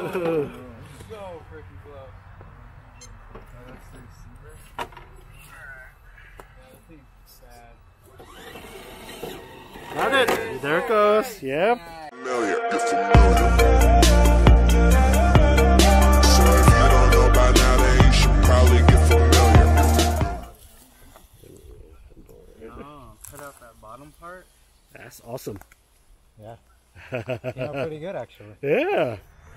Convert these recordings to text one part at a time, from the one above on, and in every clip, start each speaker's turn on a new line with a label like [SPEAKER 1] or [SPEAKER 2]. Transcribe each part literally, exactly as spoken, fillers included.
[SPEAKER 1] freaking close. That's the receiver. Yeah, that thing's sad.
[SPEAKER 2] Got it. There it goes. Yep.
[SPEAKER 3] Familiar, you're familiar. So if you don't know by now, then you should probably get familiar.
[SPEAKER 1] Oh, cut out that bottom part.
[SPEAKER 2] That's awesome.
[SPEAKER 1] Yeah. Came out pretty good, actually.
[SPEAKER 2] Yeah.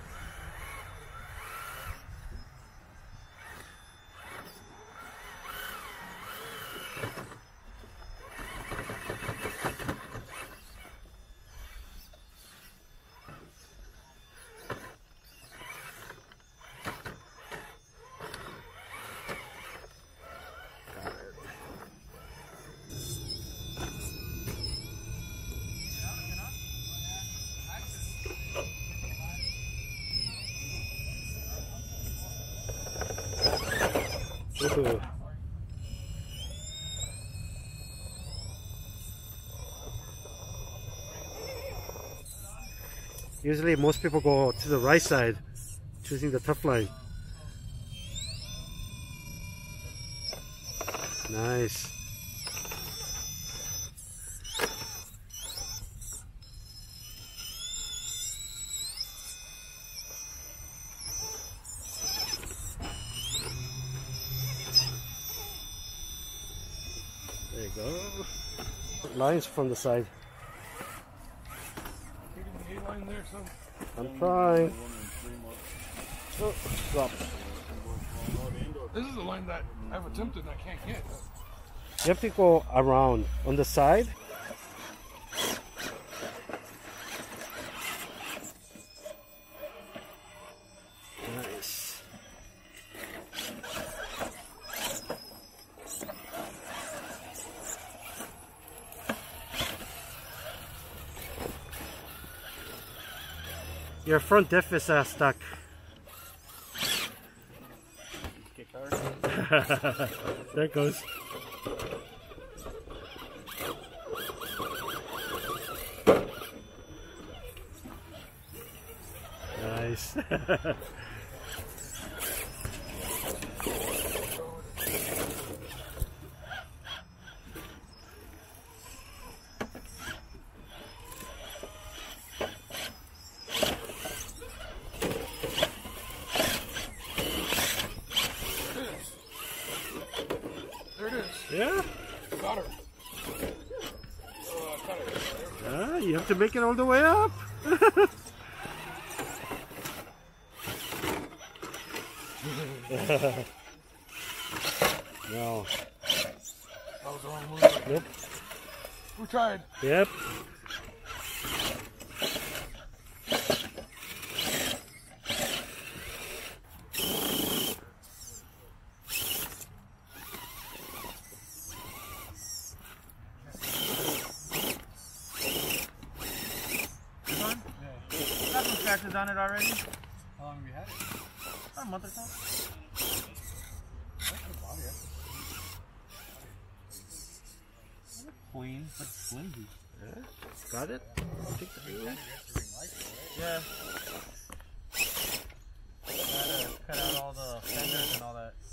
[SPEAKER 2] Ooh. Usually most people go to the right side, choosing the tough line. Nice. There you go. Lines from the side. I'm trying. Oh, drop.
[SPEAKER 4] This is the line that I've attempted and I can't get.
[SPEAKER 2] You have to go around on the side. Nice. Your front diff is uh, stuck. There it goes. Nice. Yeah?
[SPEAKER 4] Got her.
[SPEAKER 2] Ah, you have to make it all the way up. No.
[SPEAKER 4] That was the wrong move.
[SPEAKER 2] Nope.
[SPEAKER 4] We tried.
[SPEAKER 2] Yep.
[SPEAKER 1] Scratches on it already? How long have you had it? About a month or so. That's the body. That's clean, but flimsy.
[SPEAKER 2] Yeah. Got it? Take the view.
[SPEAKER 1] Yeah. Gotta cut out all the fenders and all that.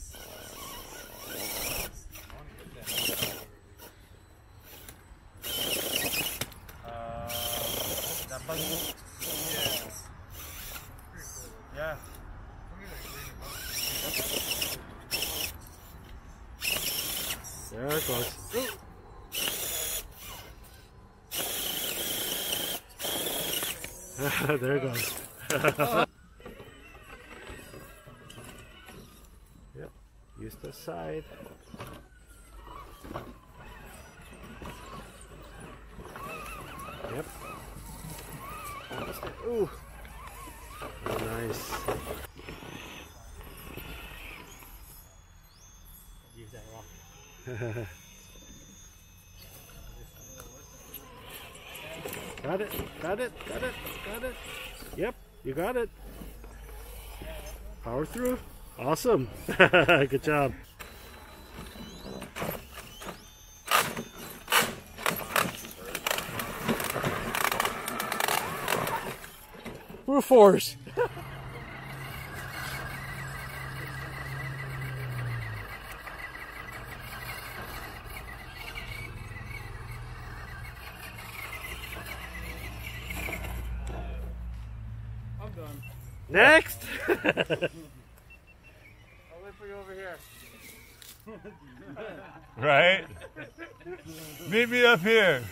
[SPEAKER 1] Uh, that buggy. Yeah.
[SPEAKER 2] There it goes. There it goes. Yep. Use the side. Yep. Ooh. Nice.
[SPEAKER 1] Use that rock.
[SPEAKER 2] Got it, got it, got it, got it. Yep, you got it. Power through. Awesome. Good job. Brute force.
[SPEAKER 1] done.
[SPEAKER 2] Next!
[SPEAKER 1] I'll wait for you over here.
[SPEAKER 5] Right? Meet me up here.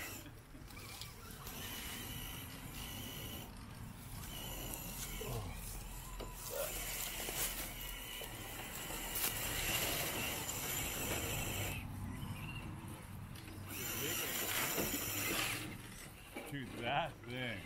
[SPEAKER 5] To that thing.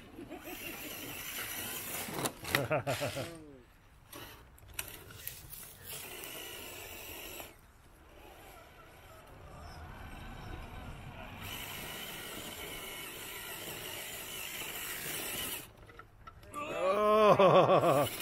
[SPEAKER 2] Oh.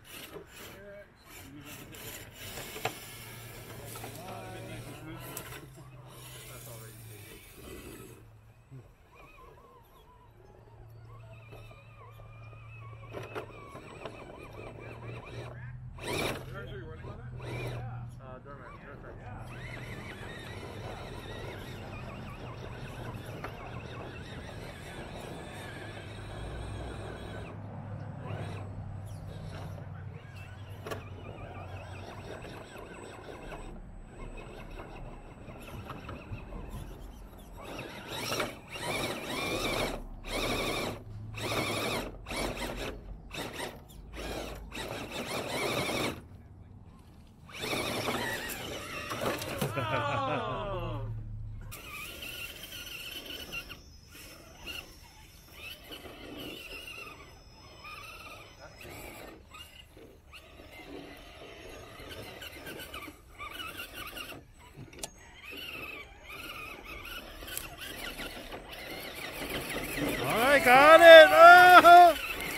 [SPEAKER 2] I got it! Oh!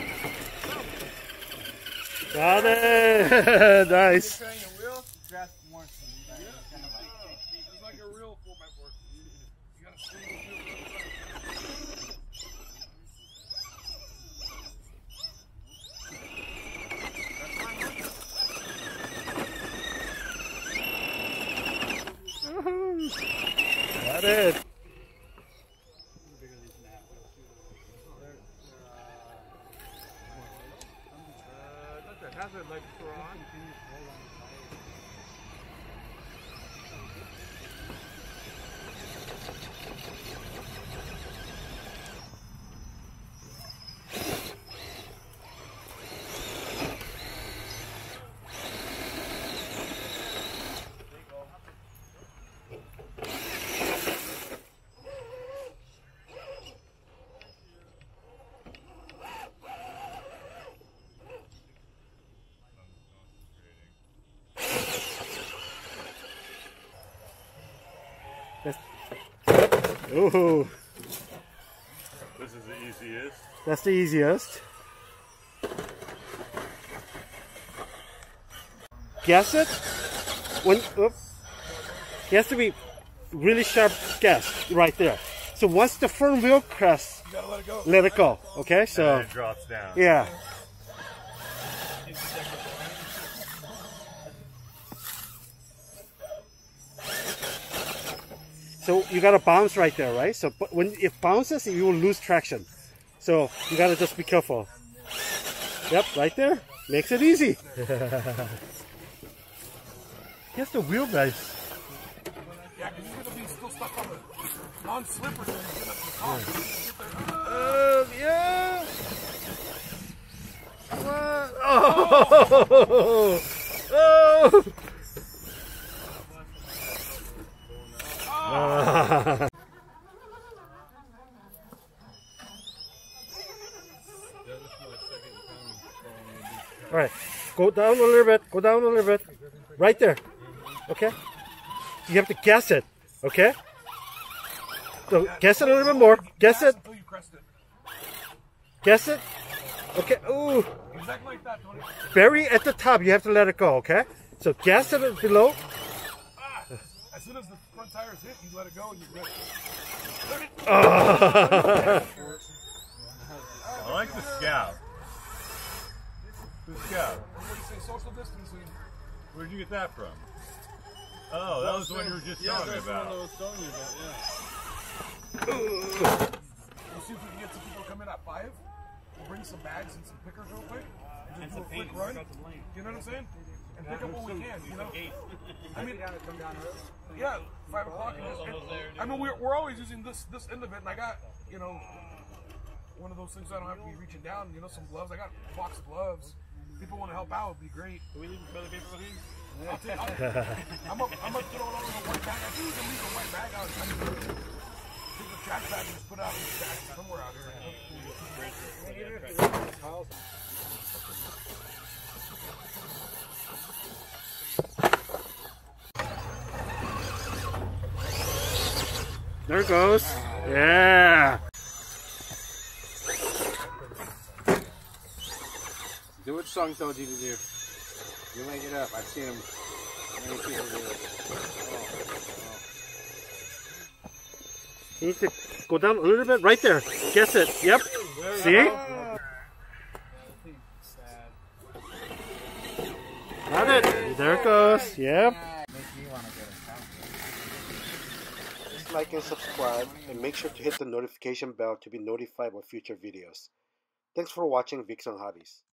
[SPEAKER 2] Got it! Nice.
[SPEAKER 1] Grasp more.
[SPEAKER 4] It's like a real four by four. You gotta swing the wheel.
[SPEAKER 2] Got it.
[SPEAKER 1] Hazard lights are on.
[SPEAKER 2] Ooh,
[SPEAKER 5] This is the easiest.
[SPEAKER 2] that's the easiest. Guess it? When, oop. It has to be really sharp guess right there. So once the front wheel crests,
[SPEAKER 4] You gotta let it go.
[SPEAKER 2] let it go. Okay,
[SPEAKER 5] And
[SPEAKER 2] so
[SPEAKER 5] then it drops down.
[SPEAKER 2] yeah. So you gotta bounce right there, right? So but when it bounces, you will lose traction. So you gotta just be careful. Yep, right there. Makes it easy. Here's the wheel, guys.
[SPEAKER 4] Yeah, because you're gonna be still stuck on the non-slipper thing. You're gonna have to talk.
[SPEAKER 2] Uh, yeah. What? Oh! Oh! Ah. All right, go down a little bit. Go down a little bit. Right there. Okay. You have to guess it. Okay. So guess it a little bit more. Guess it.
[SPEAKER 4] Until you crest it.
[SPEAKER 2] Guess it. Okay. Ooh.
[SPEAKER 4] Exactly like that, Tony.
[SPEAKER 2] Very at the top. You have to let it go. Okay. So guess it below.
[SPEAKER 4] Ah, as soon as the front tires hit, you let it go and you grip it.
[SPEAKER 2] Oh.
[SPEAKER 5] I like the Scout. The Scout.
[SPEAKER 4] Everybody say social distancing.
[SPEAKER 5] Where'd you get that from? Oh, that was the one you were just
[SPEAKER 1] Yeah,
[SPEAKER 5] telling me
[SPEAKER 1] that's the one
[SPEAKER 5] about.
[SPEAKER 1] I was telling you about, yeah.
[SPEAKER 4] We'll see if we can get some people to come in at five. We'll bring some bags and some pickers real quick. to do a quick run. You know what I'm saying? And pick up what we can. You know. I mean, yeah, five o'clock. And, and, I mean, we're we're always using this this end of it, and I got you know one of those things I don't have to be reaching down. You know, some gloves. I got a box of gloves. People want to help out, it'd be great.
[SPEAKER 1] Can we leave the toilet paper behind?
[SPEAKER 4] I'll take, I'll, I'm up, I'm up to throw it all in a white bag. I think we can leave a white bag out. I mean, take the trash bag and just put it out in the trash somewhere out here.
[SPEAKER 2] There it goes. Yeah.
[SPEAKER 1] Do what Sung told you to do. You make it up. I've seen him. Many people do it.
[SPEAKER 2] You need to go down a little bit. Right there. Guess it. Yep. See? Got it. There it goes. Yep. Please like and subscribe, and make sure to hit the notification bell to be notified of future videos. Thanks for watching Vics on Hobbies.